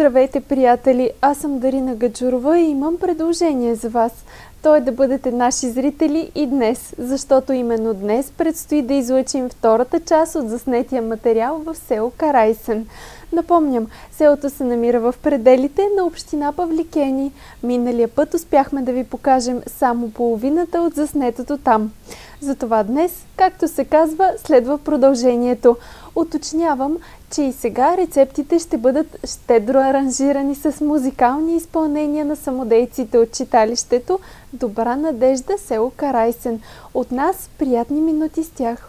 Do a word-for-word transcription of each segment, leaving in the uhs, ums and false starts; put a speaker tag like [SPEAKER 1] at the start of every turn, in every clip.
[SPEAKER 1] Здравейте, приятели! Аз съм Дарина Гаджурова и имам предложение за вас. То е да бъдете наши зрители и днес, защото именно днес предстои да излъчим втората част от заснетия материал в село Карайсен. Напомням, селото се намира в пределите на община Павликени. Миналия път успяхме да ви покажем само половината от заснетото там. Затова днес, както се казва, следва продължението. Уточнявам, че и сега рецептите ще бъдат щедро аранжирани с музикални изпълнения на самодейците от читалището Добра надежда, село Карайсен. От нас приятни минути с тях!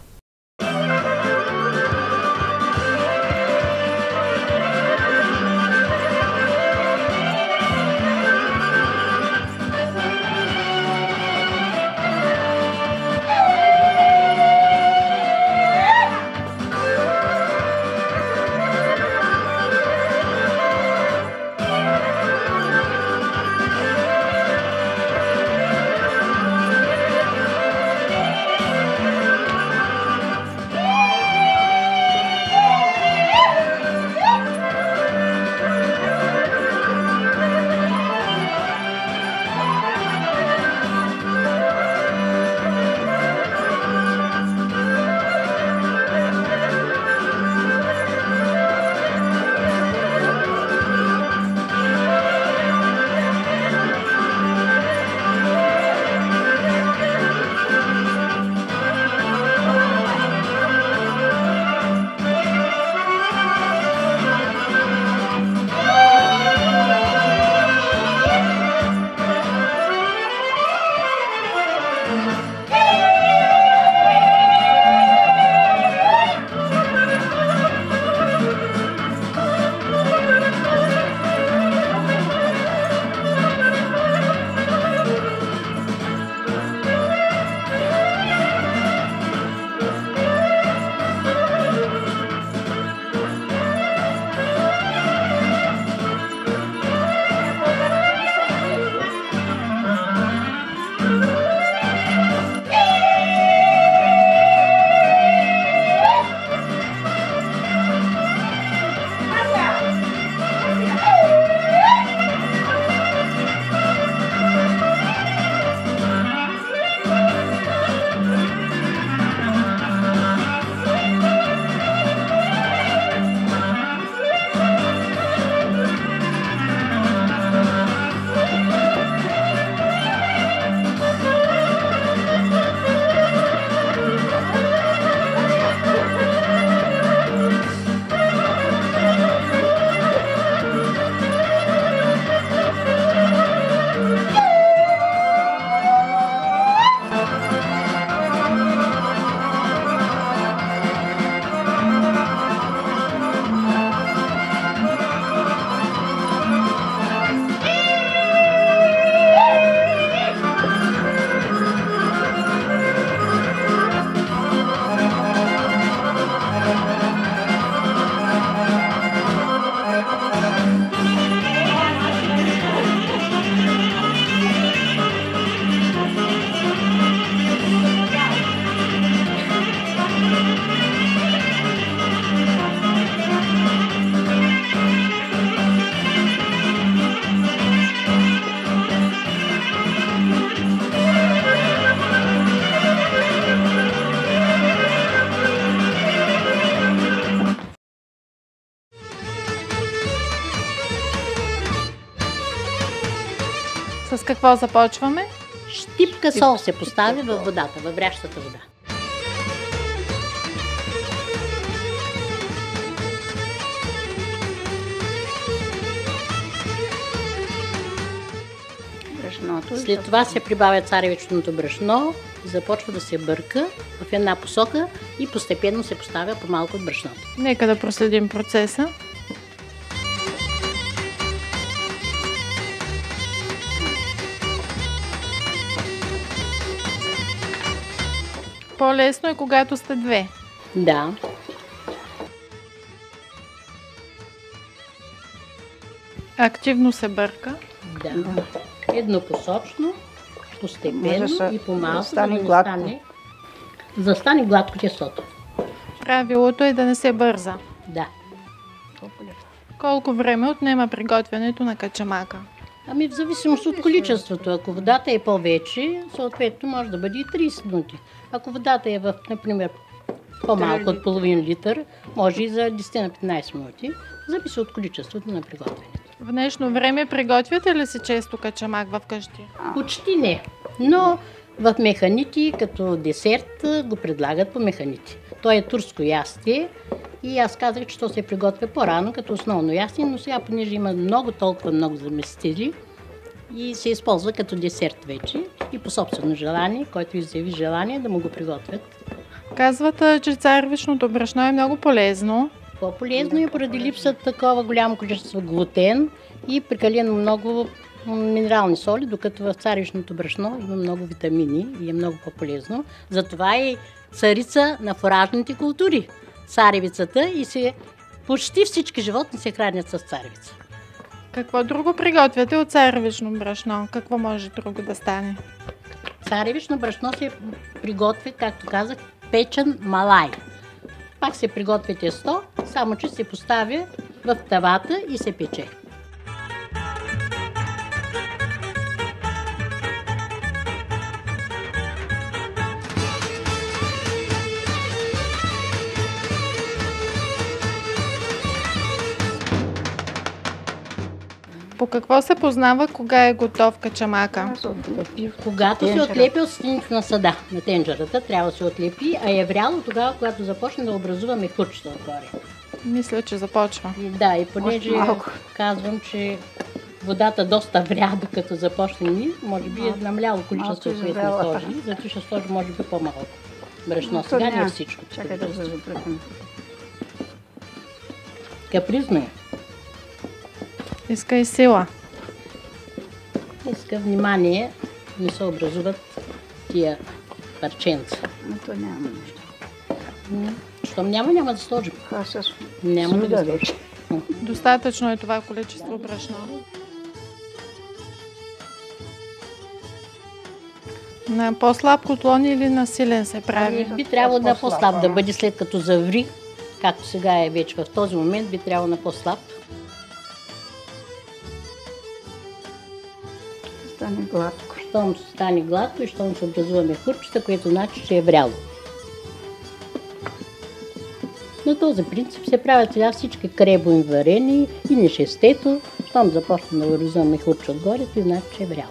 [SPEAKER 2] С какво започваме?
[SPEAKER 3] Щипка сол се поставя във водата, във врящата вода. Брашното. След това се прибавя царевичното брашно, започва да се бърка в една посока и постепенно се поставя по-малко от брашното.
[SPEAKER 2] Нека да проследим процеса. По-лесно е, когато сте две.
[SPEAKER 3] Да.
[SPEAKER 2] Активно се бърка.
[SPEAKER 3] Да. Еднопосочно, постепенно и по-малко,
[SPEAKER 4] да стане
[SPEAKER 3] да
[SPEAKER 4] гладко.
[SPEAKER 3] стане, да стане гладко тестото.
[SPEAKER 2] Правилото е да не се бърза.
[SPEAKER 3] Да.
[SPEAKER 2] Колко време отнема приготвянето на качамака?
[SPEAKER 3] Ами в зависимост от количеството. Ако водата е повече, съответно може да бъде и трийсет минути. Ако водата е в, например, по-малко от половин литър, може и за десет на петнайсет минути. Зависи от количеството на приготвянето.
[SPEAKER 2] В днешно време приготвяте ли се често качамак в къщи?
[SPEAKER 3] Почти не, но в механити като десерт го предлагат по механити. То е турско ястие и аз казах, че то се приготвя по-рано като основно ястие, но сега, понеже има много, толкова много заместители и се използва като десерт вече и по собствено желание, който изяви желание да му го приготвят.
[SPEAKER 2] Казват, че царевичното брашно е много полезно.
[SPEAKER 3] По-полезно и поради липсата такова голямо количество глутен и прекалено много минерални соли, докато в царевичното брашно има много витамини и е много по-полезно. Затова е царица на фуражните култури. Царевицата и се, почти всички животни се хранят с царевица.
[SPEAKER 2] Какво друго приготвяте от царевично брашно? Какво може друго да стане?
[SPEAKER 3] Царевично брашно се приготвя, както казах, печен малай. Пак се приготвя тесто, само че се поставя в тавата и се пече.
[SPEAKER 2] По какво се познава кога е готов качамака?
[SPEAKER 3] Когато се отлепи от стените на съда, на тенджерата, трябва да се отлепи, а е вряло тогава, когато започне да образува мехурчета отгоре.
[SPEAKER 2] Мисля, че започва.
[SPEAKER 3] И, да, и понеже казвам, че водата доста вря, докато започне ни, може би е намляло количество цветни кожи, zato ще сложи може би по-малко брашно. Сега не е всичко.
[SPEAKER 4] Чакай да се запрекам.
[SPEAKER 3] Капризно е.
[SPEAKER 2] Иска и сила.
[SPEAKER 3] Иска внимание, не се образуват тия парченца.
[SPEAKER 4] Но то няма нещо.
[SPEAKER 3] Щом няма, няма да сложим.
[SPEAKER 4] Това с
[SPEAKER 3] Няма да
[SPEAKER 4] сода
[SPEAKER 3] го
[SPEAKER 4] вече.
[SPEAKER 2] Достатъчно е това количество брашно. На по-слаб котлон или на силен се прави?
[SPEAKER 3] Би трябвало на по-слаб да бъде, след като заври, както сега е вече в този момент, би трябвало на по-слаб.
[SPEAKER 4] Стане гладко.
[SPEAKER 3] Щом стане гладко и щом се образува мехурчета, което значи, че е вряло. На този принцип се правят сега всички кребови варени и нешестето. Щом започне да образува мехурче отгоре, това значи, че е вряло.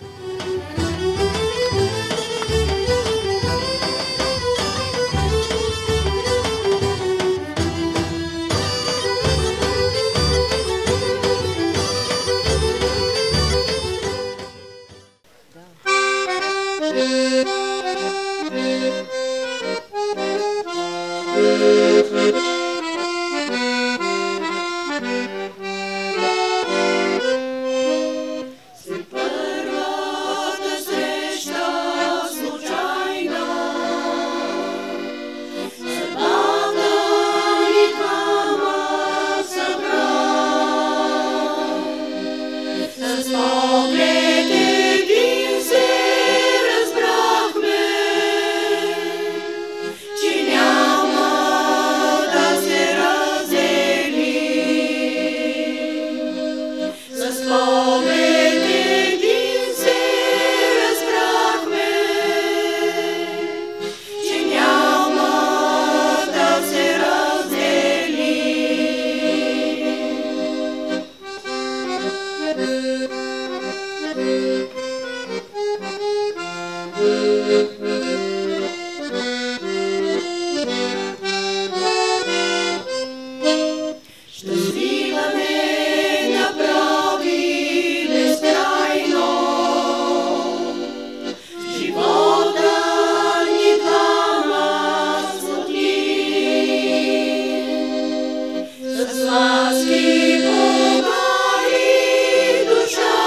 [SPEAKER 5] Ласки Бога и душа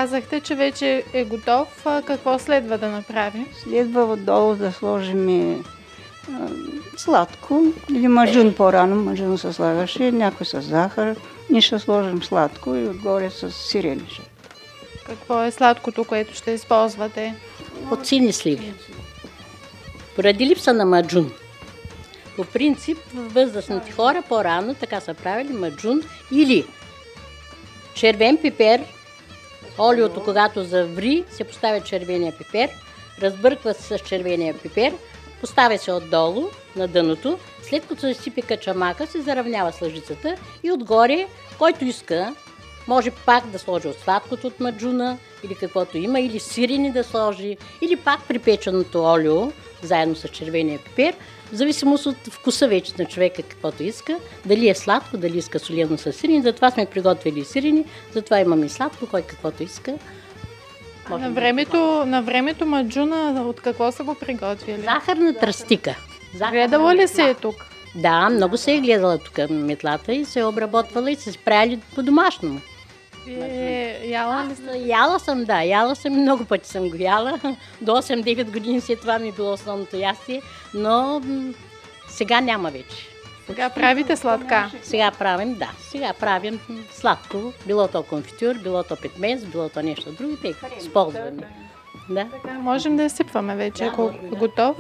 [SPEAKER 2] казахте, че вече е готов. А какво следва да направим?
[SPEAKER 4] Следва отдолу да сложим а, сладко или маджун по-рано. Маджун се слагаше, някой с захар. Ние ще сложим сладко и отгоре с сирене.
[SPEAKER 2] Какво е сладкото, което ще използвате?
[SPEAKER 3] От сини сливи. Поради липса на маджун. По принцип, възрастните хора по-рано така са правили маджун или червен пипер. Олиото, когато заври, се поставя червения пипер, разбърква се с червения пипер, поставя се отдолу на дъното, след като се сипе качамака, се заравнява с лъжицата и отгоре, който иска, може пак да сложи от сладкото от маджуна или каквото има, или сирене да сложи, или пак припеченото олио, заедно с червения пипер, в зависимост от вкуса вече на човека каквото иска, дали е сладко, дали иска солено с сирене. Затова сме приготвили сирене, затова имаме сладко, кой каквото иска.
[SPEAKER 2] На времето, на времето маджуна от какво са го приготвили?
[SPEAKER 3] Захарна тръстика.
[SPEAKER 2] Гледала ли се е тук?
[SPEAKER 3] Да, много се е гледала тук метлата и се е обработвала и се справили по-домашному.
[SPEAKER 2] Е, яла ли сте?
[SPEAKER 3] Яла съм, да, яла съм, много пъти съм го яла. До осем-девет години след това ми е било основното ястие, но м- сега няма вече.
[SPEAKER 2] Сега правите сладка.
[SPEAKER 3] Сега правим, да, сега правим сладко, било то конфитюр, било то петмез, било то нещо друго, и използваме. Да.
[SPEAKER 2] Така, можем да я сипваме вече, ако е готов.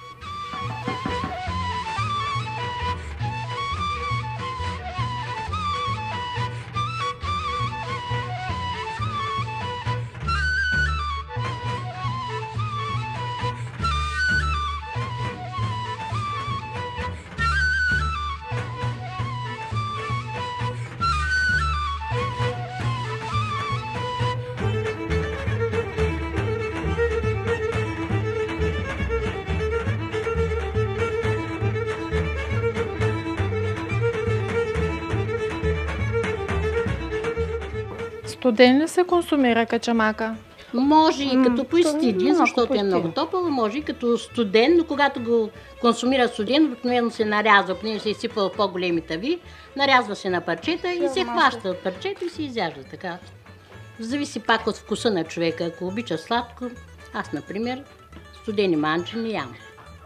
[SPEAKER 2] Студен ли се консумира качамака?
[SPEAKER 3] Може и като поистиди,
[SPEAKER 4] малко
[SPEAKER 3] защото е
[SPEAKER 4] поистиди.
[SPEAKER 3] много топъл, може и като студен, но когато го консумира студен, обикновено се нарязва, понеже се изсипва в по-големи тави, нарязва се на парчета и се хваща от парчета и се изяжда така. Зависи пак от вкуса на човека. Ако обича сладко, аз, например, студени манджи не ям.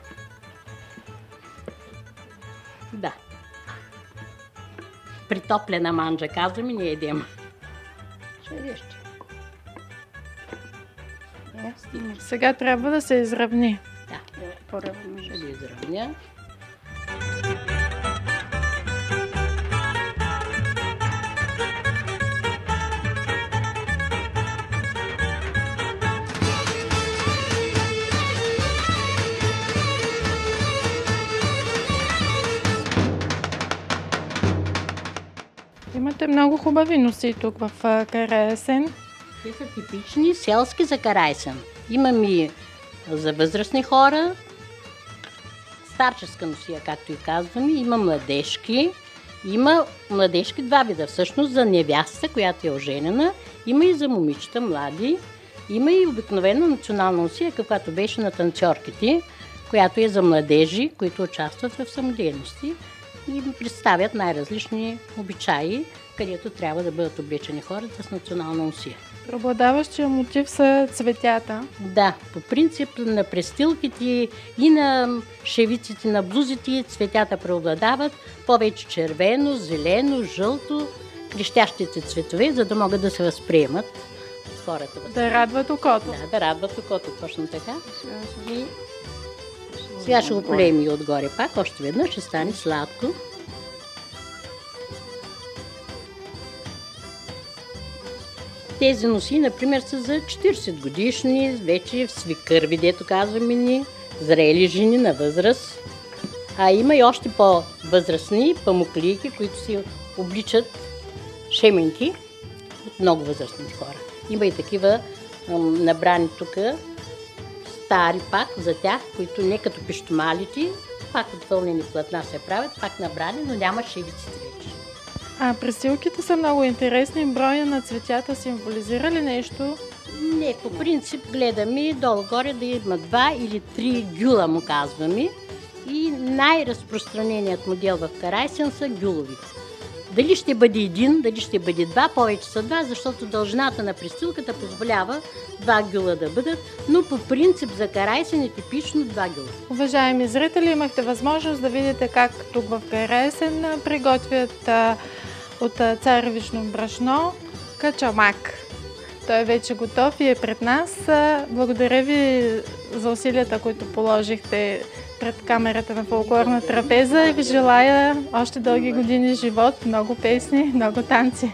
[SPEAKER 3] Да. Притоплена манджа, казваме, не едем. Ще ядеш.
[SPEAKER 2] Сега трябва да се изравни.
[SPEAKER 3] Да, по-равно ще ги изравня.
[SPEAKER 2] Имате много хубави носи тук в а, Караесен.
[SPEAKER 3] Те са типични селски за Караесен. Имам и за възрастни хора, старческа носия, както и казваме, има младежки, има младежки два вида, всъщност за невяста, която е оженена, има и за момичета млади, има и обикновена национална носия, каквато беше на танцорките, която е за младежи, които участват в самодейности и представят най-различни обичаи, където трябва да бъдат облечени хората с национална носия.
[SPEAKER 2] Преобладаващия мотив са цветята.
[SPEAKER 3] Да, по принцип на престилките и на шевиците на блузите цветята преобладават, повече червено, зелено, жълто, крещящите цветове, за да могат да се възприемат от хората.
[SPEAKER 2] Да радват окото.
[SPEAKER 3] Да, да радват окото, точно така. И сега ще го полеем и отгоре пак, още веднъж ще стане сладко. Тези носи, например, са за четиридесет годишни, вече в свикърви, дето казваме ни, зрели жени на възраст. А има и още по-възрастни памуклийки, които си обличат шеменки от много възрастни хора. Има и такива ам, набрани тук, стари пак за тях, които не като пищомалите, пак от вълнени платна се правят, пак набрани, но няма шевиците вече.
[SPEAKER 2] А престилките са много интересни. Броя на цветята символизира ли нещо?
[SPEAKER 3] Не, по принцип гледаме долу-горе да има два или три гюла, му казваме. И най-разпространеният модел в Караесен са гюловите. Дали ще бъде един, дали ще бъде два, повече са два, защото дължината на престилката позволява два гюла да бъдат, но по принцип за Карайсен е типично два гюла.
[SPEAKER 2] Уважаеми зрители, имахте възможност да видите как тук в Карайсен приготвят а, от а, царевично брашно качамак. Той е вече готов и е пред нас. Благодаря ви за усилията, които положихте пред камерата на Фолклорна трапеза и ви желая още дълги години живот, много песни, много танци.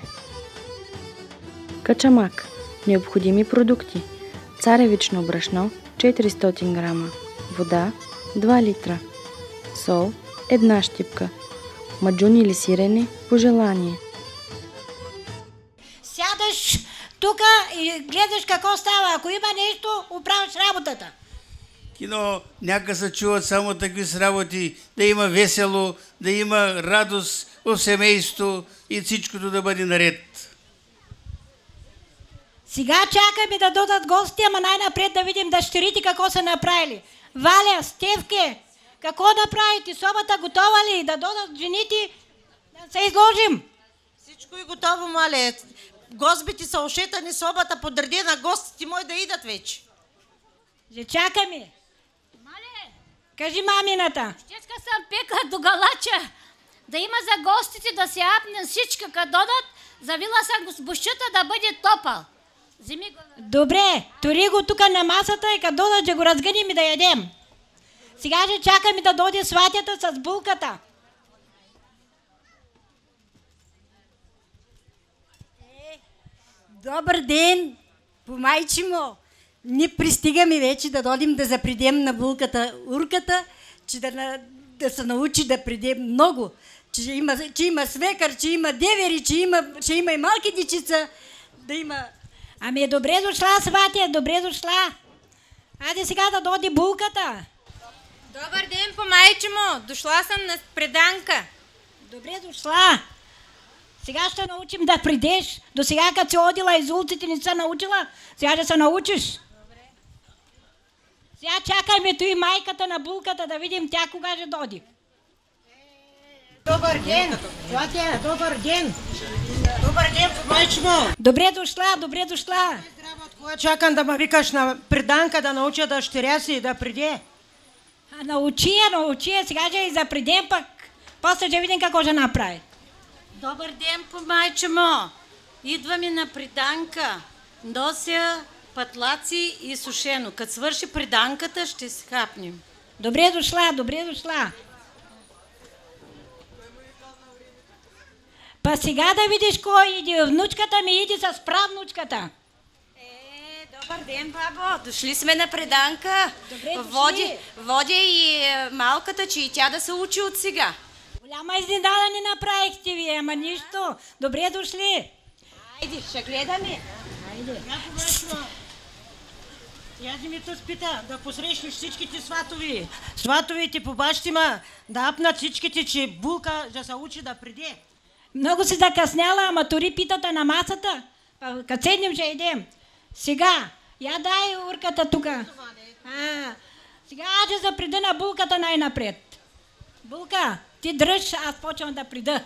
[SPEAKER 5] Качамак. Необходими продукти: царевично брашно четиристотин грама, вода два литра, сол една щипка, маджун или сирене по желание.
[SPEAKER 6] Сядаш тук и гледаш какво става. Ако има нещо, оправиш работата.
[SPEAKER 7] Кино някак се чуват само такви с работи, да има весело, да има радост в семейство и всичкото да бъде наред.
[SPEAKER 6] Сега чакаме да дойдат гости, ама най-напред да видим дъщерите какво са направили. Валя, Стевке, какво направите? Собата готова ли? Да дойдат жените, да се изложим.
[SPEAKER 8] Всичко е готово, мале. Гостбите са ошетани, собата подредена, гостите мои да идат вече.
[SPEAKER 6] Ще чакаме.
[SPEAKER 9] Мале,
[SPEAKER 6] кажи мамината.
[SPEAKER 9] Щеска съм пека до галача. Да има за гостите да се апне всички, като додат, завила съм госпощата да бъде топъл. Вземи го.
[SPEAKER 6] Добре, тори го тук на масата и като додат, ще го разгънем и да ядем. Сега ще чакаме да дойде сватята с булката.
[SPEAKER 10] Добър ден, помайчимо! Ние пристигаме вече да дойдем да запредем на булката урката, че да, да се научи да приде много. Че има, че има свекър, че има девери, че има, че има и малки дечица, да има...
[SPEAKER 6] Ами добре дошла, сватия, добре дошла. Айде сега да дойде булката.
[SPEAKER 11] Добър ден, помайчимо! Дошла съм на преданка.
[SPEAKER 6] Добре дошла. Сега ще научим да придеш. До сега, като си одила из улиците, не се научила. Сега ще се научиш. Добре. Сега чакаме и майката на булката да видим тя кога ще дойде.
[SPEAKER 8] Добър ден! Сватя, добър ден! Добър ден, майчмо!
[SPEAKER 6] Добре дошла, добре дошла.
[SPEAKER 8] Здраво, от кога чакам да ме викаш на преданка да науча дъщеря си да приде.
[SPEAKER 6] А научи я, научи я. Сега ще и запредем пък. После ще видим какво ще направи.
[SPEAKER 11] Добър ден, помайчемо! Идваме на приданка. Нося патлаци и сушено. Като свърши приданката, ще си хапнем.
[SPEAKER 6] Добре дошла, добре дошла. Па сега да видиш кой иди. Внучката ми иди с правнучката.
[SPEAKER 11] Е, добър ден, бабо. Дошли сме на преданка.
[SPEAKER 6] Добре дошли.
[SPEAKER 11] Води, водя и малката, че и тя да се учи от сега.
[SPEAKER 6] Голяма изненада ни направихте вие, ама нищо. Добре дошли.
[SPEAKER 11] Айде, ще гледаме.
[SPEAKER 6] Айде.
[SPEAKER 8] Яди ми те спита да посрещнеш всичките сватови. Сватовите по бащима да апнат всичките, че булка да се учи да приде.
[SPEAKER 6] Много си закъсняла, ама тори питата на масата. Като седнем ще идем. Сега, я дай урката тука. А, сега аз ще запреда на булката най-напред. Булка, ти дръж, аз почвам да прида.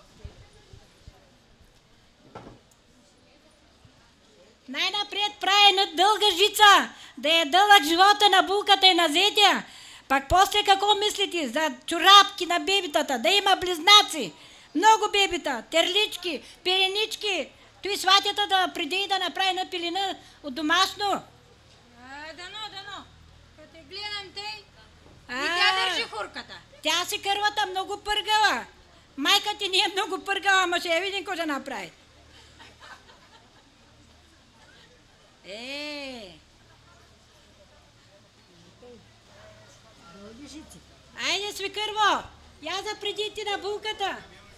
[SPEAKER 6] Най-напред прави една дълга жица, да е дълъг живота на булката и на зетя. Пак после какво мислите? За чорапки на бебитата, да има близнаци. Много бебита, терлички, пеленички. Той сватята да приде и да направи една пилина от домашно.
[SPEAKER 11] А, дано, дано. Като те гледам тъй, и тя държи хурката.
[SPEAKER 6] Тя си кървата много пъргава. Майка ти не е много пъргава, ама ще я видим какво ще направи. Е. Айде, свекърво, я запреди ти на булката.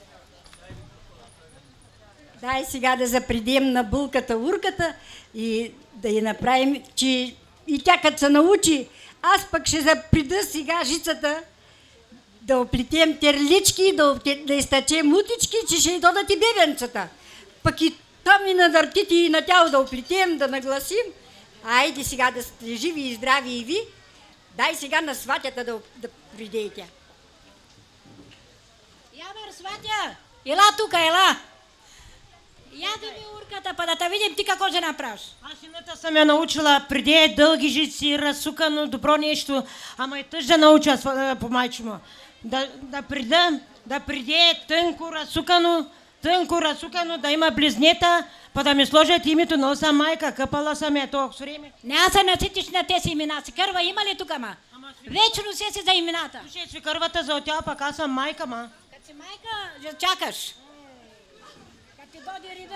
[SPEAKER 10] Дай сега да запредем на булката урката и да я направим, че и тя като се научи, аз пък ще запреда сега жицата, да оплетем терлички, да, да изтачем мутички, че ще й додат и бебенцата. Пък и там и на дъртите и на тяло да оплетем, да нагласим. Айде сега да сте живи и здрави и ви. Дай сега на сватята да, да приде и тя.
[SPEAKER 6] Ямър, сватя, Ела тука, ела. Яде ми урката, па да те видим ти какво ще направиш.
[SPEAKER 8] Аз сината съм я научила преди дълги жици, разсукано, добро нещо, ама и тъж да науча по майчимо. Да, да прида, да приде тънко разсукано, тънко разсукано, да има близнета, па да ми сложат името, но съм майка, къпала съм я толкова време.
[SPEAKER 6] Няма се наситиш на тези имена. Си кърва има ли тук, ма? Вечно се си за имената.
[SPEAKER 8] Слушай, си кървата за отява, пак аз съм майка, ма.
[SPEAKER 6] Като си майка, ще чакаш. Като ти доди рида.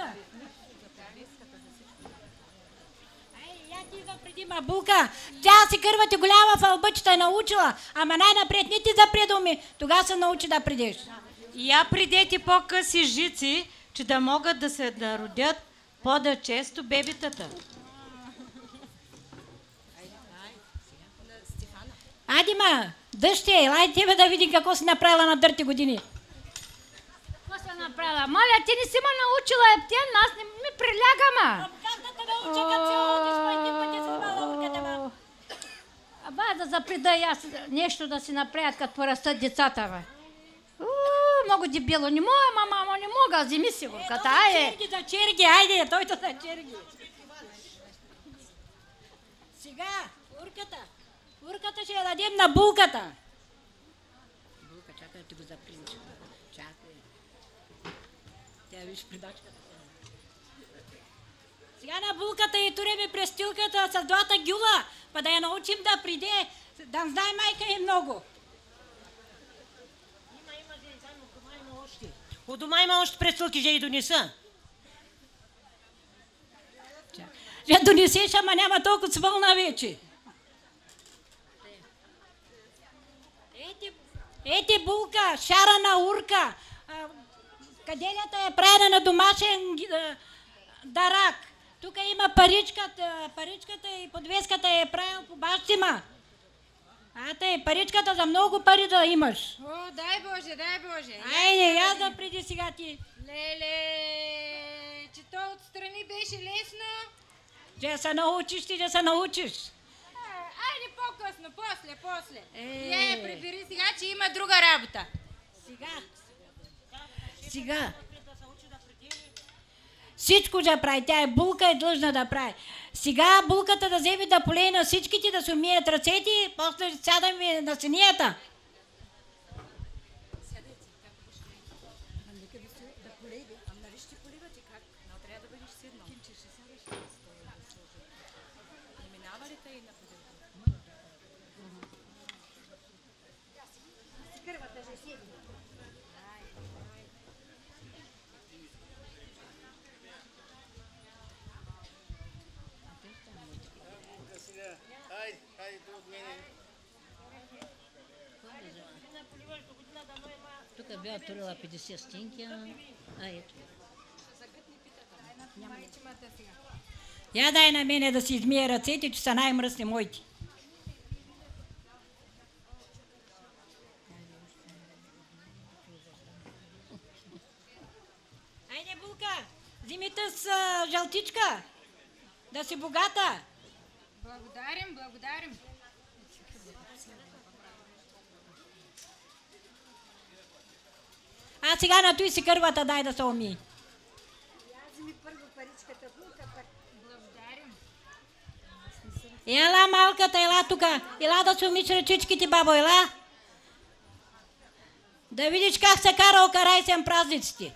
[SPEAKER 6] Ай, я ти идва преди ма булка. Тя си кървата голяма фалбъчета е научила, ама най-напред не ти запредуми. Тогава се научи да придеш.
[SPEAKER 11] И я придете по-къси жици, че да могат да се да родят по-често бебитата.
[SPEAKER 6] Айде ма, дъще, елай тебе да видим какво си направила на дърти години.
[SPEAKER 9] Какво си направила? Моля, ти не си ме научила ептен, аз не ми приляга, ма.
[SPEAKER 6] Как да те науча, като си ходиш по един път и си мала урката, ма?
[SPEAKER 9] Аба да запреда и аз нещо да си направят, като порастат децата, бе. Много дебило, не мога, мама, не мога, вземи си урката, айде.
[SPEAKER 6] За черги, за черги, айде, той за черги. Сега, урката. Урката ще я дадем на булката. Булка, чакай да ти го запринча. Чакай. Тя виж придачката. Сега на булката и туреме престилката с двата гюла, па да я научим да приде, да знае майка и много.
[SPEAKER 8] Има, има, заедно, от дома има още. От дома има още престилки, ще и донеса.
[SPEAKER 6] Ще донесеш, ама няма толкова свълна вече. Ети булка, шарана урка, каделята е правена на домашен дарак. Тук има паричката, паричката и подвеската е правена по бащима. А тъй, паричката за много пари да имаш.
[SPEAKER 12] О, дай Боже, дай Боже.
[SPEAKER 6] Айде, я да преди сега ти.
[SPEAKER 12] Леле, че то отстрани беше лесно.
[SPEAKER 6] Ще се научиш, ти ще се научиш.
[SPEAKER 12] Айде по-късно, после, после.
[SPEAKER 6] Е...
[SPEAKER 12] Я я прибери сега, че има друга работа.
[SPEAKER 6] Сега. Сега. Всичко да прави. Тя е булка, е длъжна да прави. Сега булката да вземе да полее на всичките, да се умият ръцете, после сядаме на синията.
[SPEAKER 3] Тук бе отворила петдесет стинки, а ето.
[SPEAKER 6] Я дай на мене да си измия ръцете, че са най-мръсни моите. Айде, булка, вземи с а, жълтичка, да си богата.
[SPEAKER 12] Благодарим, благодарим.
[SPEAKER 6] А сега на той си кървата дай да се уми.
[SPEAKER 12] Я вземи първо паричката булка, пък благодарим.
[SPEAKER 6] Ела малката, ела тука. Ела да се умиш ръчичките, бабо, ела. Да видиш как се кара окарайсен празниците.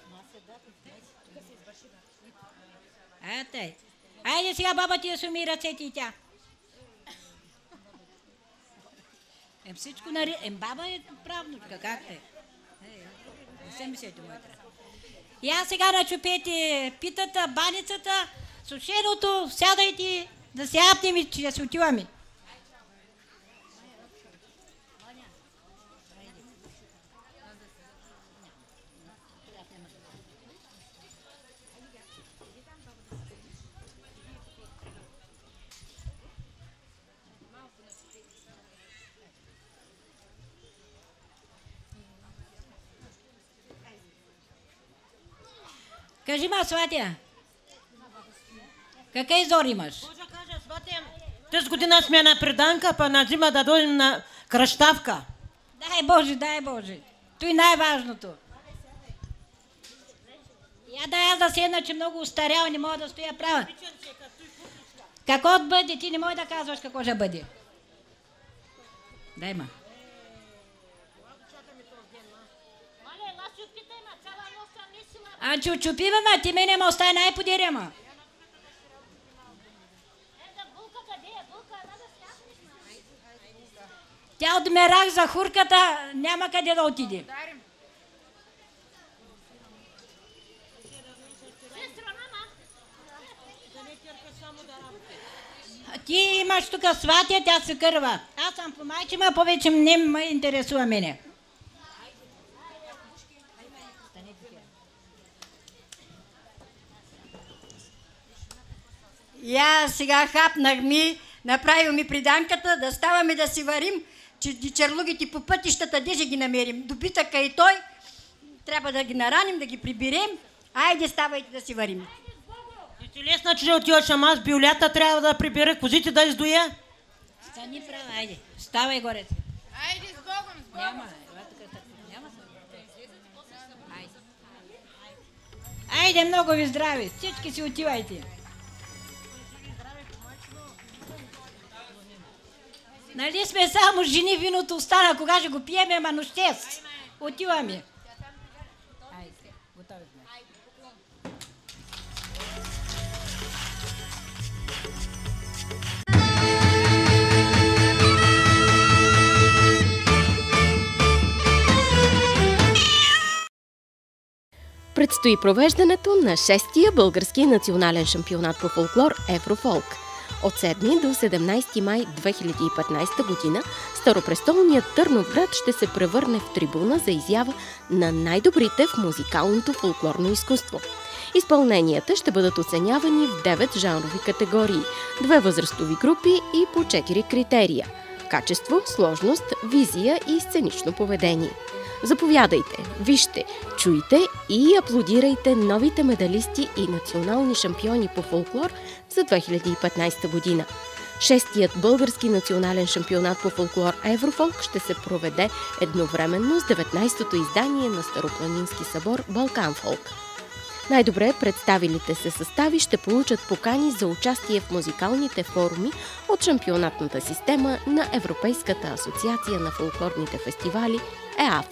[SPEAKER 6] Ете. Айде сега баба ти да се уми ръцете и тя. Ем всичко нари... Ем баба е правнучка, как е? Не се мислете, моята. Я сега начупете питата, баницата, сушеното, сядайте да се апнем и че да се отиваме. Кажи ма, сватя, какъв зор имаш?
[SPEAKER 8] Може да кажа, сватя, тази година сме на преданка, па на зима да дойдем на кръщавка.
[SPEAKER 6] Дай Боже, дай Боже. Той най-важното. Я да аз да седна, че много устарял, не мога да стоя права. Какво да бъде? Ти не може да казваш какво ще бъде. Дай ма. А чупи, ма, ти мене ма остай най-подире, ма. Тя отмерах за хурката, няма къде да отиде. Ти имаш тук сватя, тя се кърва. Аз съм по майчима, повече не ме интересува мене.
[SPEAKER 10] Я сега хапнах ми, направил ми приданката, да ставаме да си варим, че чарлугите по пътищата, де ще ги намерим. Добитъка и той, трябва да ги нараним, да ги приберем. Айде, ставайте да си варим.
[SPEAKER 8] И ти лесна, че отиваш, ама аз биолята трябва да прибера козите да издоя.
[SPEAKER 6] Стани права, айде, ставай горе.
[SPEAKER 2] Айде с Богом, с Богом.
[SPEAKER 6] Няма, няма. Айде, много ви здрави, всички си отивайте. Нали сме само жени, виното остана, кога ще го пиеме, ама нощес. Отиваме. Айде, готови сме.
[SPEAKER 13] Предстои провеждането на шестия български национален шампионат по фолклор Еврофолк. От седми до седемнайсети май две хиляди и петнайсета година старопрестолният Търновград ще се превърне в трибуна за изява на най-добрите в музикалното фолклорно изкуство. Изпълненията ще бъдат оценявани в девет жанрови категории, две възрастови групи и по четири критерия – качество, сложност, визия и сценично поведение. Заповядайте, вижте, чуйте и аплодирайте новите медалисти и национални шампиони по фолклор за две хиляди и петнайсета година. Шестият български национален шампионат по фолклор Еврофолк ще се проведе едновременно с деветнайсетото издание на Старопланински събор Балканфолк. Най-добре представилите се състави ще получат покани за участие в музикалните форуми от шампионатната система на Европейската асоциация на фолклорните фестивали ЕАФ.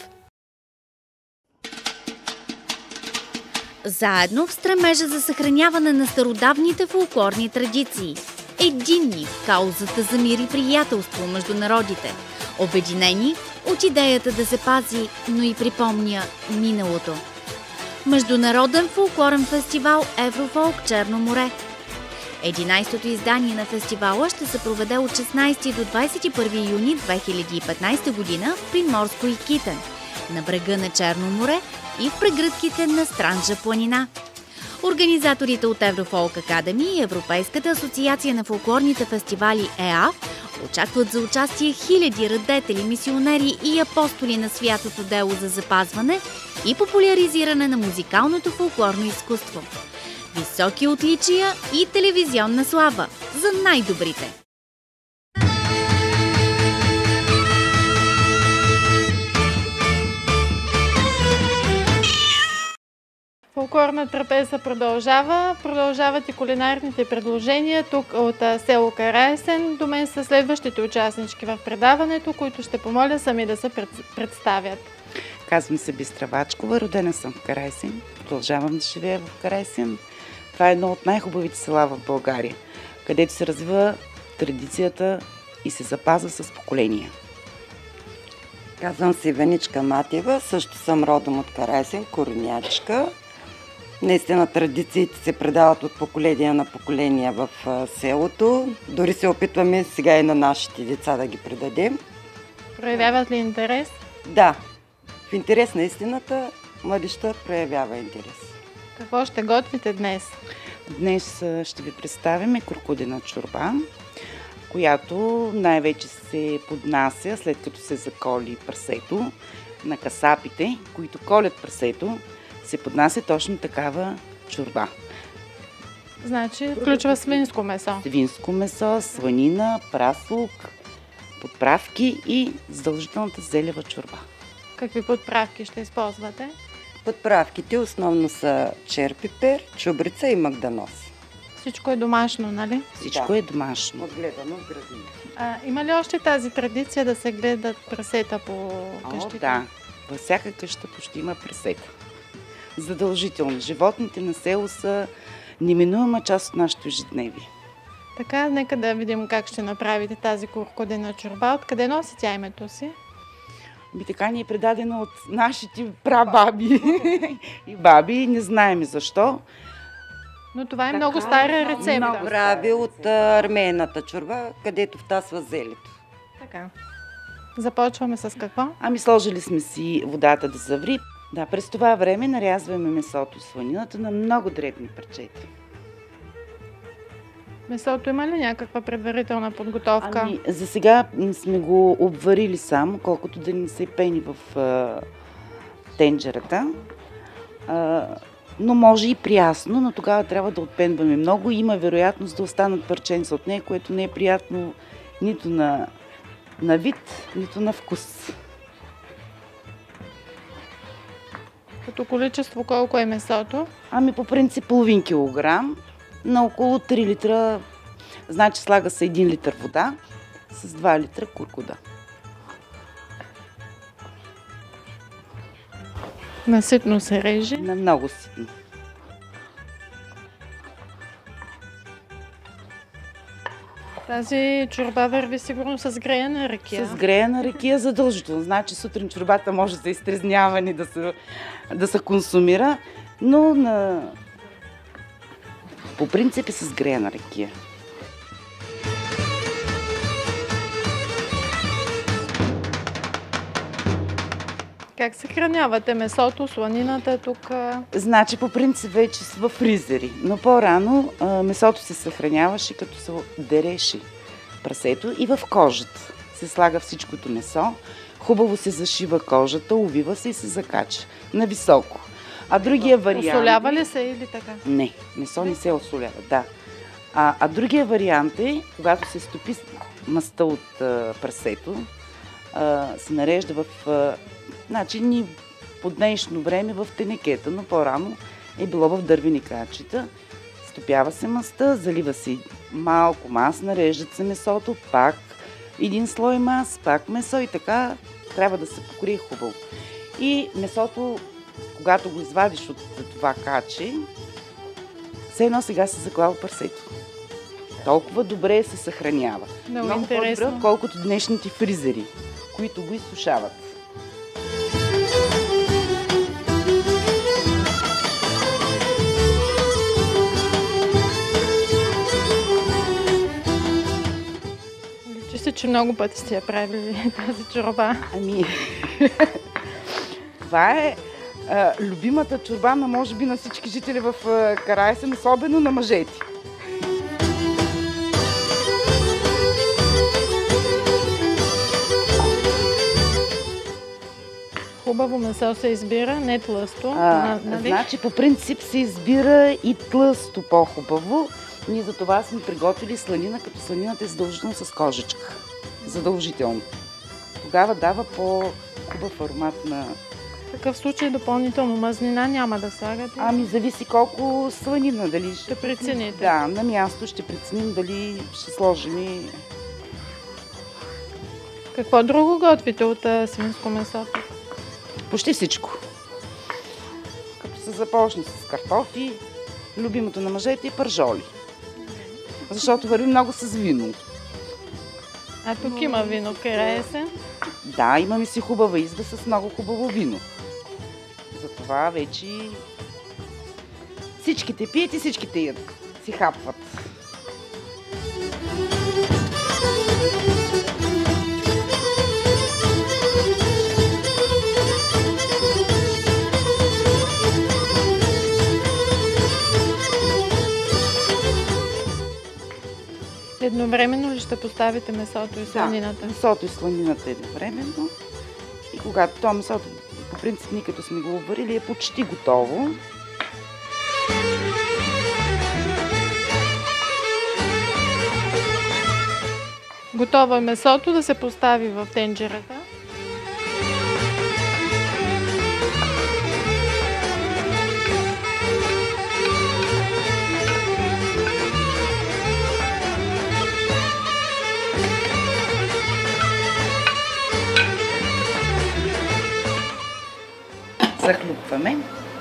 [SPEAKER 14] Заедно в стремежа за съхраняване на стародавните фолклорни традиции. Единни в каузата за мир и приятелство между народите. Обединени от идеята да се пази, но и припомня миналото. Международен фолклорен фестивал Еврофолк Черно море. единайсетото издание на фестивала ще се проведе от шестнайсети до двайсет и първи юни две хиляди и петнайсета година в Приморско и Китен, на брега на Черно море и в прегръдките на Странджа планина. Организаторите от Еврофолк Академи и Европейската асоциация на фолклорните фестивали ЕАФ очакват за участие хиляди радетели, мисионери и апостоли на святото дело за запазване и популяризиране на музикалното фолклорно изкуство. Високи отличия и телевизионна слава за най-добрите!
[SPEAKER 2] Фолклорна трапеза продължава. Продължават и кулинарните предложения тук от село Караесен. До мен са следващите участнички в предаването, които ще помоля сами да се представят.
[SPEAKER 15] Казвам се Бистра Вачкова, родена съм в Караесен. Продължавам да живея в Караесен. Това е едно от най-хубавите села в България, където се развива традицията и се запазва с поколения.
[SPEAKER 16] Казвам се Веничка Матева, също съм родом от Караесен, коренячка. Наистина традициите се предават от поколение на поколение в селото. Дори се опитваме сега и на нашите деца да ги предадем.
[SPEAKER 2] Проявяват ли интерес?
[SPEAKER 16] Да. В интерес на истината младежта проявява интерес.
[SPEAKER 2] Какво ще готвите днес?
[SPEAKER 15] Днес ще ви представим крокодина чорба, която най-вече се поднася след като се заколи прасето на касапите, които колят прасето, се поднася точно такава чорба.
[SPEAKER 2] Значи включва свинско месо.
[SPEAKER 15] Свинско месо, сланина, праслук, подправки и задължителната зелева чорба.
[SPEAKER 2] Какви подправки ще използвате?
[SPEAKER 16] Подправките основно са черпипер, чубрица и магданоз.
[SPEAKER 2] Всичко е домашно, нали?
[SPEAKER 15] Всичко да. е домашно.
[SPEAKER 16] Отгледано в градините.
[SPEAKER 2] А, има ли още тази традиция да се гледат прасета по къщите?
[SPEAKER 15] О, да. Във всяка къща почти има прасета. Задължително. Животните на село са неминуема част от нашето ежедневие.
[SPEAKER 2] Така, нека да видим как ще направите тази куркудена чорба. Откъде носи тя името си?
[SPEAKER 15] Би така ни е предадена от нашите прабаби и баби. Не знаем защо.
[SPEAKER 2] Но това е
[SPEAKER 16] така,
[SPEAKER 2] много стара рецепта.
[SPEAKER 16] Много прави от армейната чорба, където втасва зелето.
[SPEAKER 2] Така. Започваме с какво?
[SPEAKER 15] Ами сложили сме си водата да заври. Да, през това време нарязваме месото, сланината на много дребни парчета.
[SPEAKER 2] Месото има ли някаква предварителна подготовка?
[SPEAKER 15] Ами, за сега сме го обварили само, колкото да не се пени в а, тенджерата. А, но може и прясно, но тогава трябва да отпенваме много. Има вероятност да останат парченца от нея, което не е приятно нито на, на вид, нито на вкус.
[SPEAKER 2] Като количество колко е месото?
[SPEAKER 15] Ами по принцип половин килограм на около три литра. Значи слага се един литър вода с два литра куркуда.
[SPEAKER 2] Наситно се реже?
[SPEAKER 15] На много ситно.
[SPEAKER 2] Тази чорба върви сигурно с греена ракия.
[SPEAKER 15] С греена ракия задължително. Значи сутрин чорбата може да се изтрезняване, да се, да се консумира, но на... по принцип е с греена ракия.
[SPEAKER 2] Как съхранявате месото, сланината тук?
[SPEAKER 15] Значи по принцип вече са в фризери, но по-рано месото се съхраняваше като се дереше прасето и в кожата. Се слага всичкото месо, хубаво се зашива кожата, увива се и се закача на високо. А другия вариант...
[SPEAKER 2] Осолява ли се или така?
[SPEAKER 15] Не, месо не се осолява, да. А, а другия вариант е, когато се стопи мъста от а, прасето, а, се нарежда в... А, значи ни по днешно време в тенекета, но по-рано е било в дървени крачета. Стопява се мъста, залива се малко мас, нареждат се месото, пак един слой мас, пак месо и така трябва да се покрие хубаво. И месото, когато го извадиш от това каче, все едно сега се заклава прасето. Толкова добре се съхранява.
[SPEAKER 2] Много,
[SPEAKER 15] Много
[SPEAKER 2] интересно.
[SPEAKER 15] по-добре, колкото днешните фризери, които го изсушават.
[SPEAKER 2] Личи се, че много пъти сте я правили тази чорба.
[SPEAKER 15] Ами, това е а, любимата чорба на може би на всички жители в а, Караесен, особено на мъжете.
[SPEAKER 2] Хубаво месо се избира, не тлъсто.
[SPEAKER 15] А,
[SPEAKER 2] нали?
[SPEAKER 15] Значи по принцип се избира и тлъсто по-хубаво. Ние за това сме приготвили сланина, като сланината е задължително с кожичка. Задължително. Тогава дава по-хубав аромат на...
[SPEAKER 2] В такъв случай допълнително мазнина няма да слагате?
[SPEAKER 15] Ами зависи колко сланина, дали ще...
[SPEAKER 2] Ще прецените?
[SPEAKER 15] Да, на място ще преценим дали ще сложим и...
[SPEAKER 2] Какво друго готвите от а, свинско месо?
[SPEAKER 15] Почти всичко. Като се започне с картофи, любимото на мъжете е пържоли. Защото върви много с вино.
[SPEAKER 2] А тук има вино в Караесен?
[SPEAKER 15] Да, имаме си хубава изба с много хубаво вино. Затова вече всичките пият и всичките ядат. Си хапват.
[SPEAKER 2] Едновременно ли ще поставите месото и сланината?
[SPEAKER 15] Да, месото и сланината едновременно. И когато това месото, по принцип, ние като сме го обварили, е почти готово.
[SPEAKER 2] Готово е месото да се постави в тенджерата.
[SPEAKER 15] захлупваме.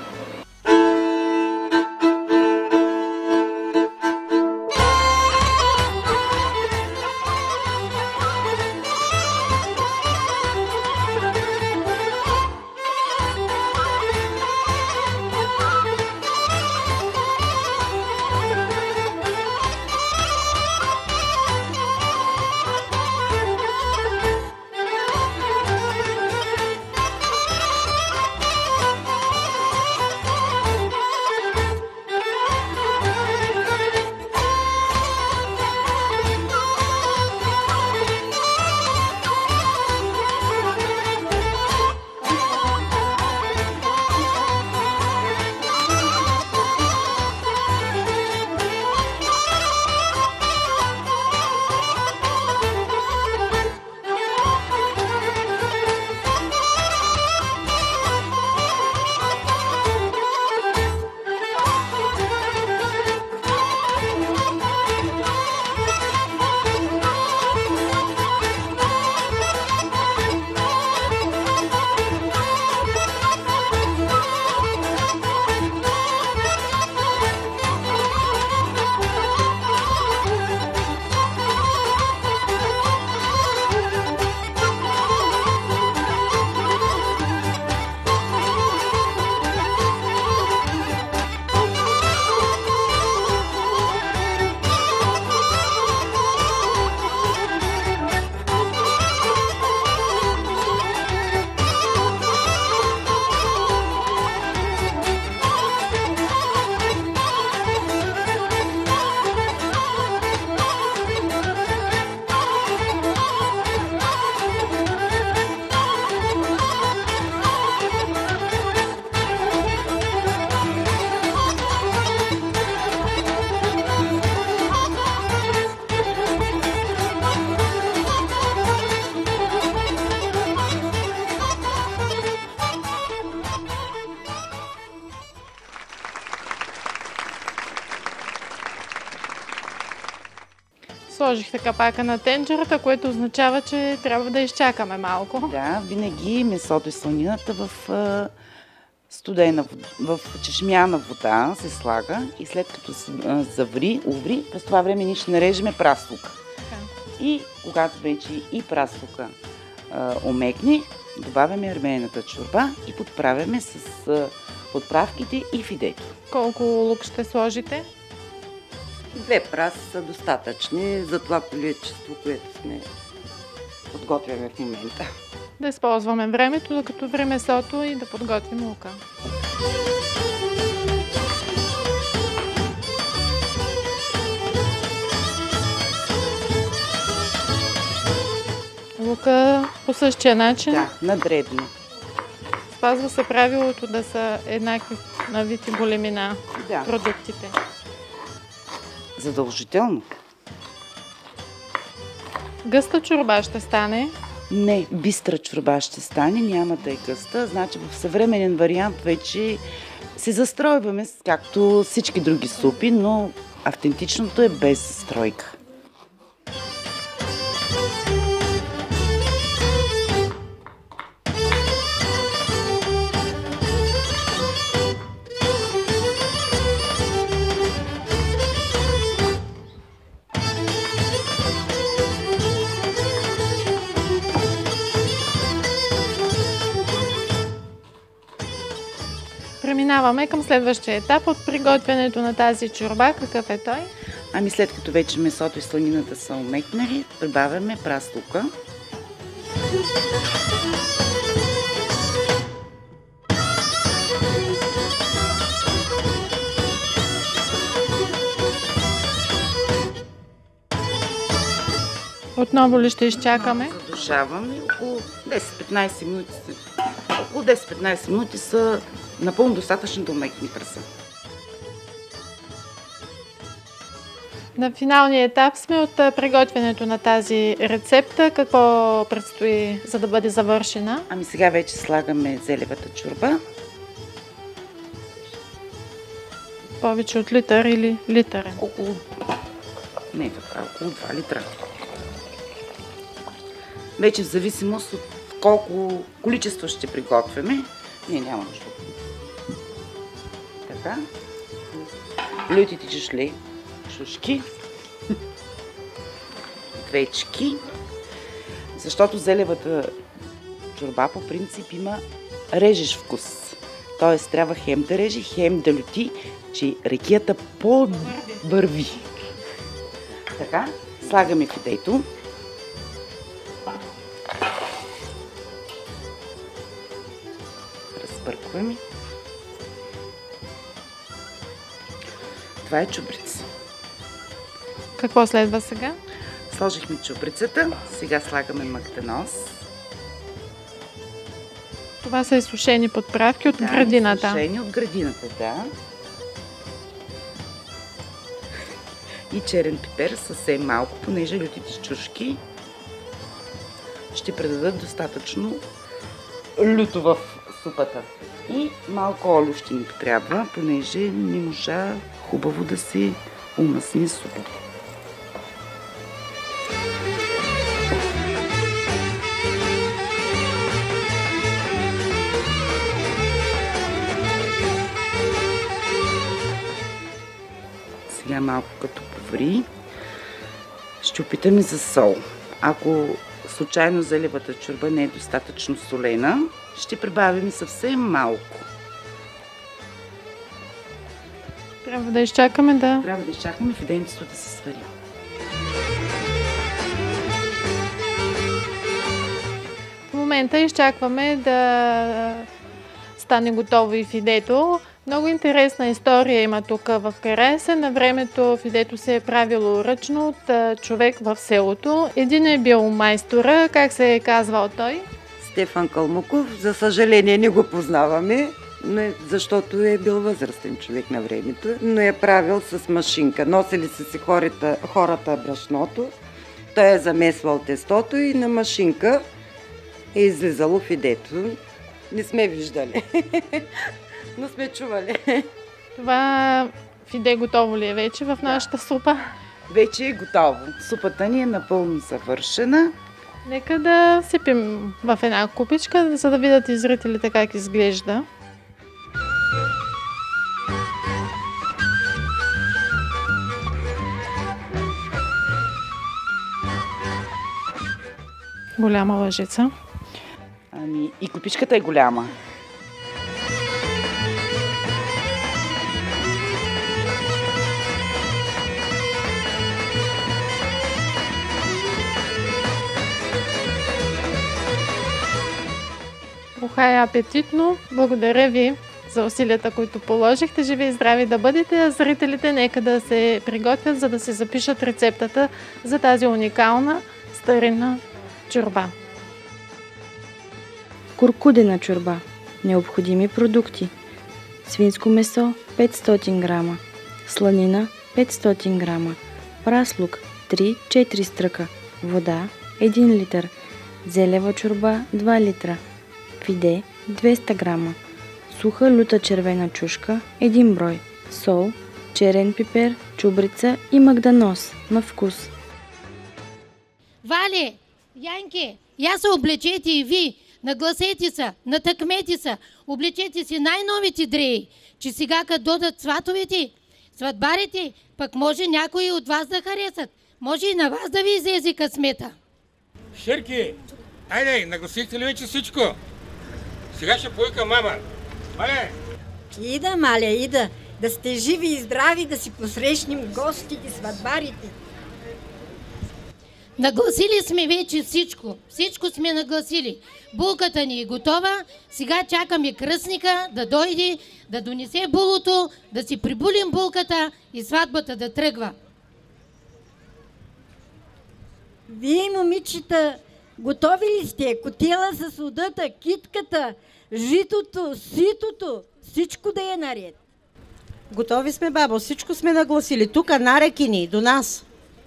[SPEAKER 2] Сложихте капака на тенджерата, което означава, че трябва да изчакаме малко.
[SPEAKER 15] Да, винаги месото и сланината в а, студена, в чешмяна вода се слага и след като се а, заври, уври, през това време ние ще нарежеме праслука. И когато вече и праслука а, омекне, добавяме армейната чорба и подправяме с а, подправките и фидето.
[SPEAKER 2] Колко лук ще сложите?
[SPEAKER 16] Две праси са достатъчни за това количество, което сме подготвяме в момента.
[SPEAKER 2] Да използваме времето, докато вре месото и да подготвим лука. Лука по същия начин?
[SPEAKER 15] Да, на дребно.
[SPEAKER 2] Спазва се правилото да са еднакви на вид и големина
[SPEAKER 15] да.
[SPEAKER 2] Продуктите.
[SPEAKER 15] Задължително.
[SPEAKER 2] Гъста чорба ще стане?
[SPEAKER 15] Не, бистра чорба ще стане, няма да е гъста. Значи в съвременен вариант вече се застройваме, както всички други супи, но автентичното е без застройка.
[SPEAKER 2] Преминаваме към следващия етап от приготвянето на тази чорба. Какъв е той?
[SPEAKER 15] Ами след като вече месото и сланината са омекнали, прибавяме праслука.
[SPEAKER 2] Отново ли ще изчакаме?
[SPEAKER 15] Задушаваме около десет-петнайсет минути. Около десет-петнайсет минути са напълно достатъчно да омекне праса.
[SPEAKER 2] На финалния етап сме от приготвянето на тази рецепта. Какво предстои, за да бъде завършена?
[SPEAKER 15] Ами сега вече слагаме зелевата чорба.
[SPEAKER 2] Повече от литър или литърен?
[SPEAKER 15] Около... Не, така, около два литра. Вече в зависимост от колко количество ще приготвяме, Не, няма нищо. Така. Лютите чешли, шушки, двечки, защото зелевата чорба по принцип има режеш вкус. Тоест трябва хем да реже, хем да люти, че рекията по-върви. Така, слагаме фидето. Разпъркваме. Това е чубрица.
[SPEAKER 2] Какво следва сега?
[SPEAKER 15] Сложихме чубрицата, сега слагаме мактанос.
[SPEAKER 2] Това са изсушени подправки от
[SPEAKER 15] да,
[SPEAKER 2] градината.
[SPEAKER 15] Изсушени от градината, да. И черен пипер съвсем малко, понеже лютите чушки ще предадат достатъчно люто в супата. И малко олио ще ни трябва, понеже не можа хубаво да се умъсни супата. Сега малко като поври, ще опитаме за сол. Ако случайно зелевата чорба не е достатъчно солена, ще прибавим съвсем малко.
[SPEAKER 2] Трябва да изчакаме да...
[SPEAKER 15] Трябва да изчакаме фиденцето да се свари.
[SPEAKER 2] В момента изчакваме да стане готово и фидето. Много интересна история има тук в Караесен. На времето фидето се е правило ръчно от човек в селото. Един е бил майстора. Как се е казвал той?
[SPEAKER 16] Стефан Калмуков. За съжаление не го познаваме, защото е бил възрастен човек на времето, но е правил с машинка. Носили са си хората, хората брашното, той е замесвал тестото и на машинка е излизало фидето. Не сме виждали, но сме чували.
[SPEAKER 2] Това фиде готово ли е вече в нашата супа?
[SPEAKER 15] Вече е готово. Супата ни е напълно завършена.
[SPEAKER 2] Нека да сипим в една купичка, за да видят и зрителите как изглежда. Голяма лъжица.
[SPEAKER 15] Ами и купичката е голяма.
[SPEAKER 2] Уха е апетитно. Благодаря ви за усилията, които положихте. Живи и здрави да бъдете, а зрителите нека да се приготвят, за да се запишат рецептата за тази уникална старинна чорба.
[SPEAKER 5] Куркудена чорба. Необходими продукти: свинско месо петстотин грама, сланина петстотин грама, прас лук три-четири стръка, вода един литър, зелева чорба два литра, фиде двеста грама, суха люта червена чушка един брой, сол, черен пипер, чубрица и магданоз на вкус.
[SPEAKER 9] Вале, Янки, я се облечете и ви, нагласете се, натъкмете се, облечете си най-новите дреи, че сега като додат сватовете, сватбарите, пък може някои от вас да харесат. Може и на вас да ви излезе късмета.
[SPEAKER 17] Шерки, айде, нагласихте ли вече всичко? Сега ще поика мама. Мале!
[SPEAKER 10] Ида, Маля, ида. Да сте живи и здрави, да си посрещнем гостите, сватбарите.
[SPEAKER 9] Нагласили сме вече всичко. Всичко сме нагласили. Булката ни е готова. Сега чакаме кръстника да дойде, да донесе булото, да си прибулим булката и сватбата да тръгва.
[SPEAKER 10] Вие, момичета, готови ли сте? Котела с удата, китката, житото, ситото, всичко да е наред.
[SPEAKER 18] Готови сме, бабо, всичко сме нагласили. Тук нареки ни, до нас.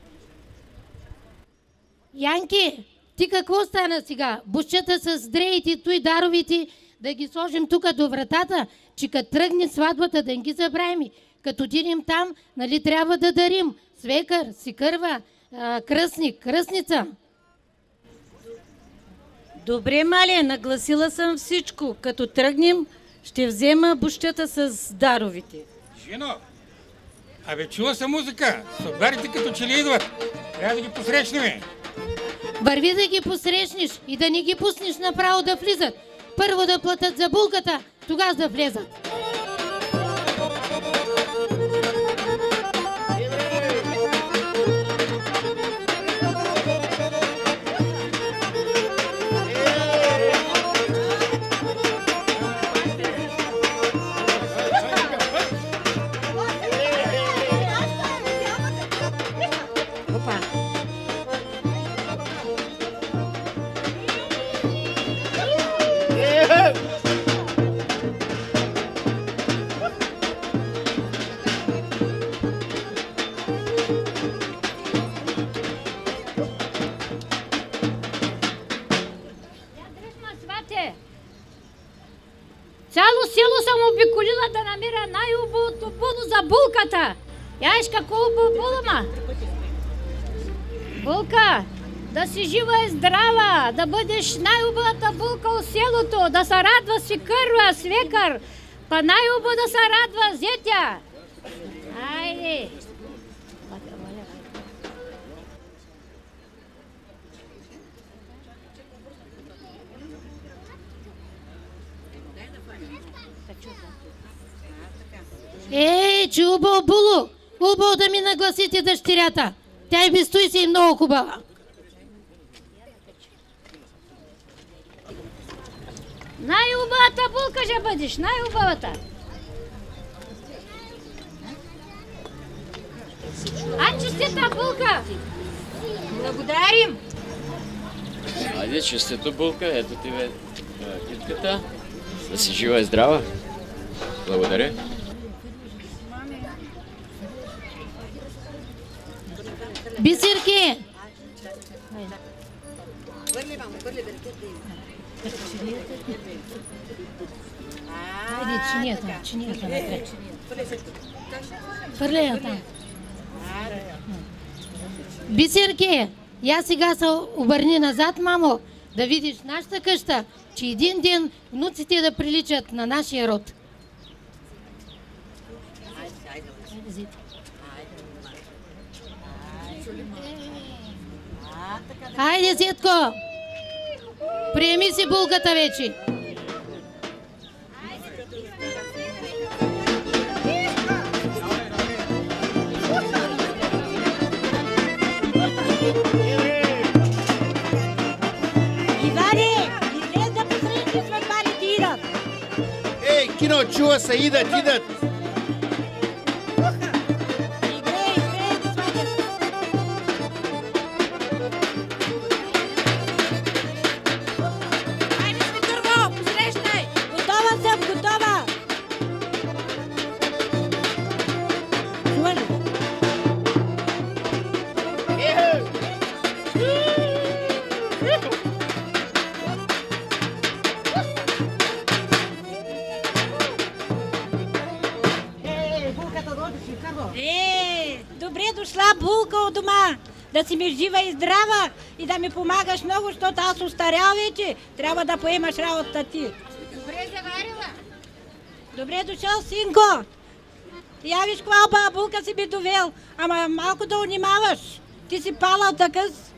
[SPEAKER 9] Янки, ти какво стана сега? Бушчета с дреите, той даровите, да ги сложим тук до вратата, че като тръгне сватбата да ги забравим. Като отидем там, нали трябва да дарим свекър, сикърва, кръстник, кръстница. Добре, Мале, нагласила съм всичко. Като тръгнем, ще взема бущата с даровите.
[SPEAKER 17] Жено, абе чува се музика. Собарите като че ли идват. Трябва да ги посрещнем.
[SPEAKER 9] Върви да ги посрещнеш и да не ги пуснеш направо да влизат. Първо да платят за булката, тогава да влезат.
[SPEAKER 19] Цяло село съм обиколила да намеря най-убавото було за булката. Я иш какво убаво було, ма? Булка, да си жива и здрава, да бъдеш най-убавата булка от селото, да се радва си кърва, свекър, па най-убаво да се радва зетя. Айде.
[SPEAKER 9] Е, че убаво було! Убаво да ми нагласите дъщерята. Тя и без той си много хубава.
[SPEAKER 19] Най-убавата булка ще бъдеш, най-убавата. А, честита булка! Благодарим!
[SPEAKER 20] Айде, честито булка, ето ти бе китката. Да си жива и здрава. Благодаря.
[SPEAKER 9] Бисерки! Хайде, чинията, чинията напред. Хвърля я там. Бисерки, я сега се обърни назад, мамо, да видиш нашата къща, че един ден внуците да приличат на нашия род. Хайде, Зетко! Приеми си булката вече!
[SPEAKER 8] Иване, излез да посрещи сватбарите идат!
[SPEAKER 7] Ей, кино, чува се, идат, идат!
[SPEAKER 8] Да си ми жива и здрава и да ми помагаш много, защото аз остарял вече. Трябва да поемаш работата ти.
[SPEAKER 19] Добре заварила.
[SPEAKER 8] Добре дошъл, синко. Я виж каква баба булка си би довел. Ама малко да унимаваш. Ти си палал такъс.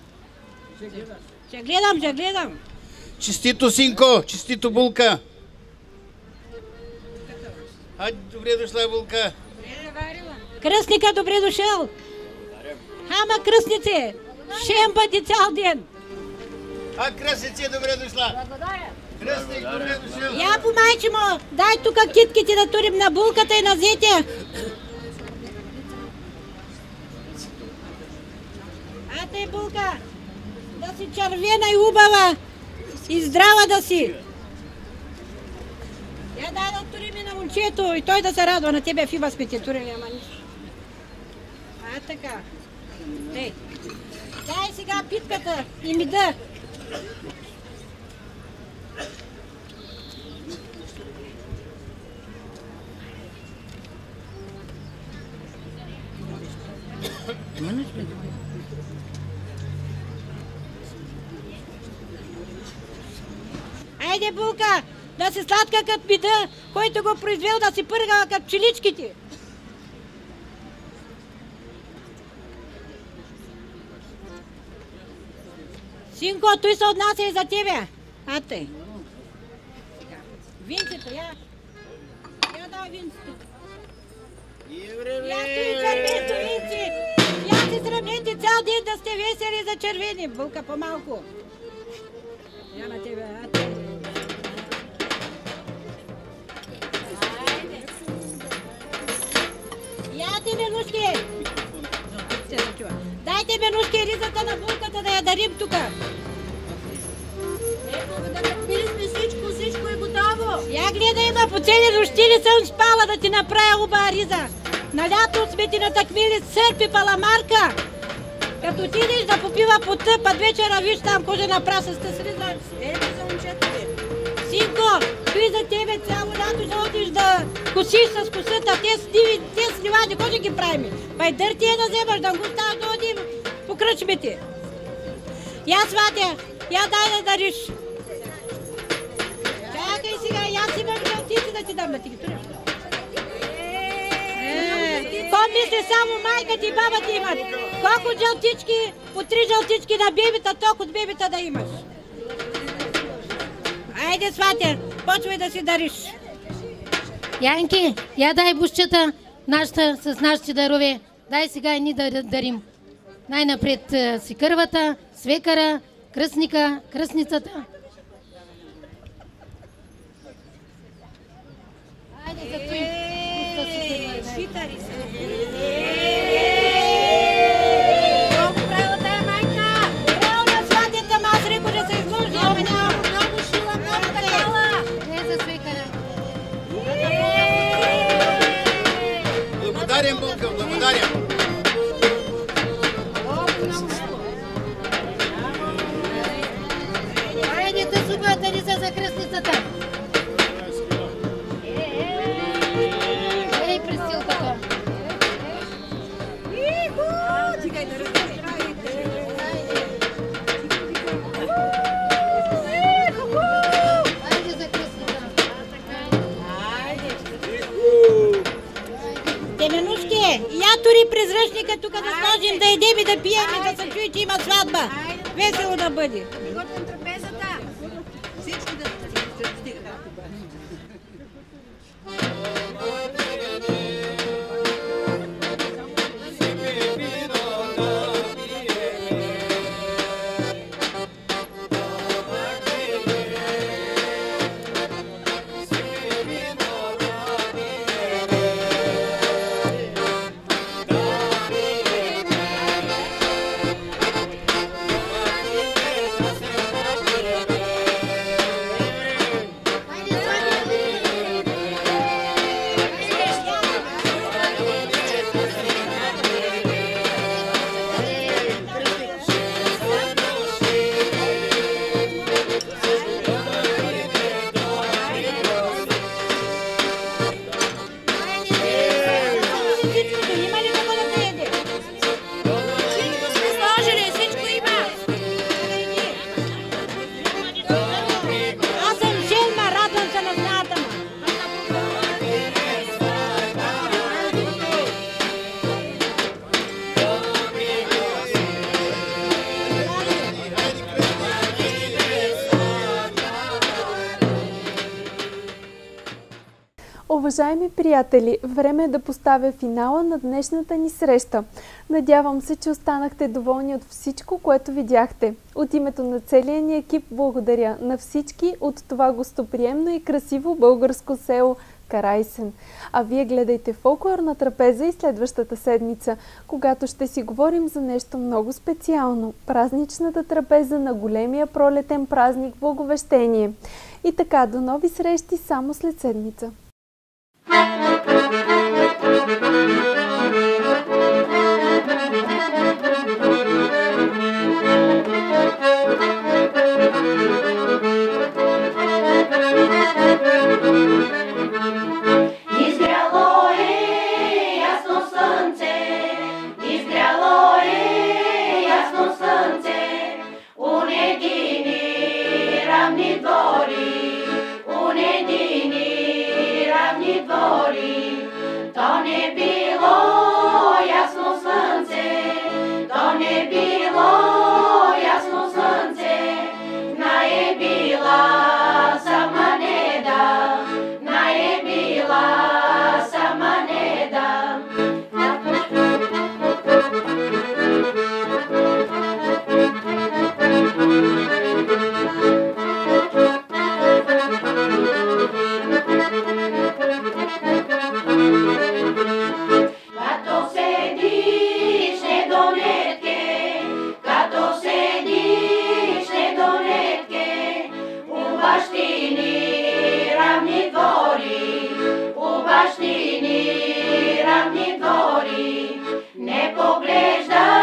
[SPEAKER 8] Ще гледам, ще гледам.
[SPEAKER 7] Честито, синко, честито булка. Хайде, добре дошла, булка.
[SPEAKER 8] Добре заварила. Кръстника, добре дошъл. Ама кръстнице, шем пъти цял ден.
[SPEAKER 7] А кръстнице, добре дошла.
[SPEAKER 19] Благодаря.
[SPEAKER 7] Кръстник, добре дошъл.
[SPEAKER 8] Я по майче му, дай тук китките да турим на булката и на зетя. А те булка, да си червена и убава и здрава да си. Я дай да турим и на момчето и той да се радва на тебе фиба спите турили, ама нищо. А така. Ей, дай сега питката и меда. Айде, булка, да си сладка като меда, който го произвел, да си пъргала като пчеличките. Синко, той се отнася и за тебе. А тъй. Винцето, я. Я дай винцето. Я стои червенци, винци. Я си сравните цял ден да сте весели за червени. Булка по-малко. Я на тебе, а тъй. Яте, менушки! Дайте, менушки, ризата на булката да я дарим тука. Ето, да надпили сме всичко, всичко е готово. Я гледай, има по цели нощи ли съм спала да ти направя оба риза. На лято сме ти натъкмили сърпи паламарка. Като отидеш да попива пота, път вечера виж там кожена прасъста с риза. Ето за момчета ви. Синко, той за тебе цяло лято ще отиш да косиш с косата. Те сливи, те сливади, кой ще ги правим? Пай дър ти е да вземаш, да го ставаш да одим по кръчмите. Я сватя, я дай да дариш. Чакай сега, я си имам жълтици да ти дам на ти ги туриш. Ко мисли само майка ти и баба ти имат? Колко жълтички, по три жълтички на бебета, толкова от бебета да имаш. Айде, сватя, почвай да си дариш.
[SPEAKER 9] Янки, я дай бушчета нашата, с нашите дарове. Дай сега и ни да дарим. Най-напред си кървата, свекара, кръстника, кръстницата. Айде за той. Шитари се. Колко правила тая майка?
[SPEAKER 8] Право на сватята, ма аз реко да се изложи. Много,
[SPEAKER 9] много шила, много такава. Не за свекара.
[SPEAKER 7] Благодарим, булка, благодарим.
[SPEAKER 9] Айде да субата ни са за кръстницата. Ей, престилката.
[SPEAKER 8] Чикай да разправи.
[SPEAKER 9] Айде за кръстницата.
[SPEAKER 8] Теменушки, я тури през ръчника тук да сложим, да едем и да пием и да се чуе, че има сватба. Весело да бъде.
[SPEAKER 12] Готвим трапезата. Всички да се стига.
[SPEAKER 1] Уважаеми приятели, време е да поставя финала на днешната ни среща. Надявам се, че останахте доволни от всичко, което видяхте. От името на целия ни екип благодаря на всички от това гостоприемно и красиво българско село Карайсен. А вие гледайте Фолклорна трапеза и следващата седмица, когато ще си говорим за нещо много специално – празничната трапеза на големия пролетен празник Благовещение. И така, до нови срещи само след седмица.
[SPEAKER 21] Изгряло е ясно слънце, изгряло е ясно слънце, у негини равни двори. то не било ясно слънце, то не било ясно слънце, не е била сама неда, не е била сама неда. Като седиш недонетке, като седиш недонетке, у бащини равни двори, у бащини равни двори, не поглеждай